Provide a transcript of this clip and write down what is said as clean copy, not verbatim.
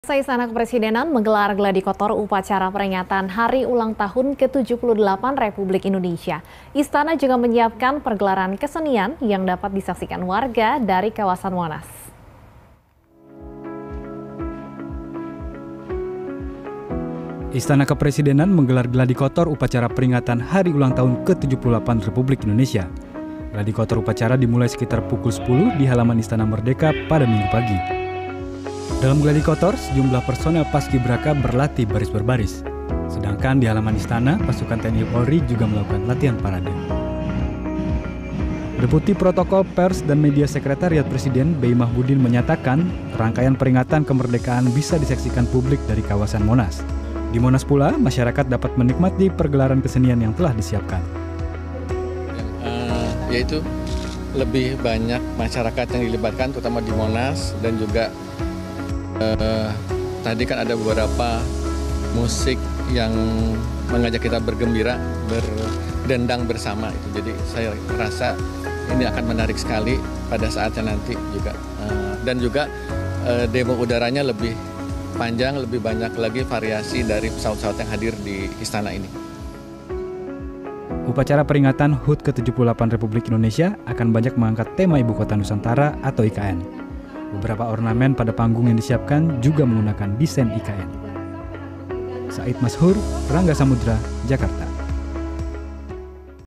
Istana Kepresidenan menggelar gladi kotor upacara peringatan Hari Ulang Tahun ke-78 Republik Indonesia. Istana juga menyiapkan pergelaran kesenian yang dapat disaksikan warga dari kawasan Monas. Istana Kepresidenan menggelar gladi kotor upacara peringatan Hari Ulang Tahun ke-78 Republik Indonesia. Gladi kotor upacara dimulai sekitar pukul 10 di halaman Istana Merdeka pada Minggu pagi. Dalam gladi kotor, sejumlah personel Paskibraka berlatih baris berbaris. Sedangkan di halaman istana, pasukan TNI Polri juga melakukan latihan parade. Deputi Protokol Pers dan Media Sekretariat Presiden Bey Mahmudin menyatakan rangkaian peringatan kemerdekaan bisa disaksikan publik dari kawasan Monas. Di Monas pula, masyarakat dapat menikmati pergelaran kesenian yang telah disiapkan. Yaitu lebih banyak masyarakat yang dilibatkan, terutama di Monas, dan juga tadi kan ada beberapa musik yang mengajak kita bergembira, berdendang bersama itu. Jadi saya rasa ini akan menarik sekali pada saatnya nanti juga. Dan juga demo udaranya lebih panjang, lebih banyak lagi variasi dari pesawat-pesawat yang hadir di istana ini. Upacara peringatan HUT ke-78 Republik Indonesia akan banyak mengangkat tema Ibu Kota Nusantara atau IKN. Beberapa ornamen pada panggung yang disiapkan juga menggunakan desain IKN. Said Mashur, Rangga Samudra, Jakarta.